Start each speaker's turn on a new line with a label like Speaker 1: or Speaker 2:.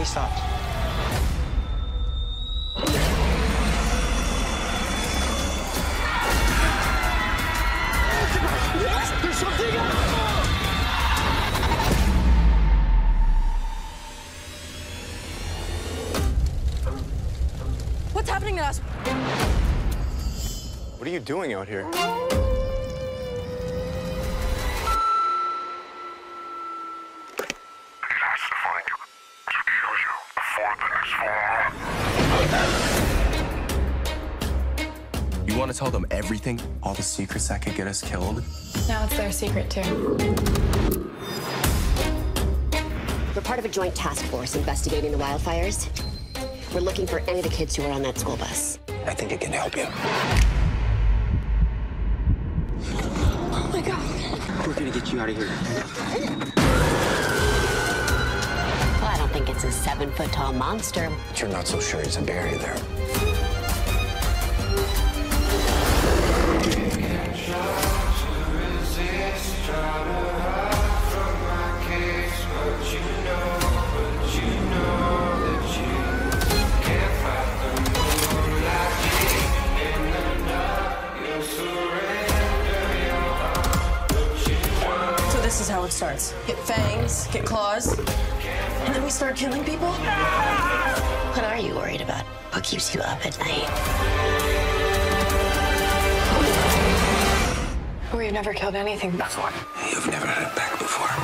Speaker 1: stopped.
Speaker 2: What? There's something up!
Speaker 3: What's happening to us?
Speaker 4: What are you doing out here?
Speaker 5: You want to tell them everything? All the secrets that could get us killed?
Speaker 6: Now it's their secret, too.
Speaker 7: We're part of a joint task force investigating the wildfires. We're looking for any of the kids who were on that school bus.
Speaker 1: I think it can help you.
Speaker 6: Oh my God.
Speaker 1: We're gonna get you out of here.
Speaker 7: Well, I don't think it's a 7-foot-tall monster.
Speaker 1: But you're not so sure he's a bear either.
Speaker 3: This is how it starts. Get fangs, get claws, and then we start killing people?
Speaker 7: What are you worried about? What keeps you up at night?
Speaker 6: We've never killed anything before.
Speaker 1: You've never had it back before.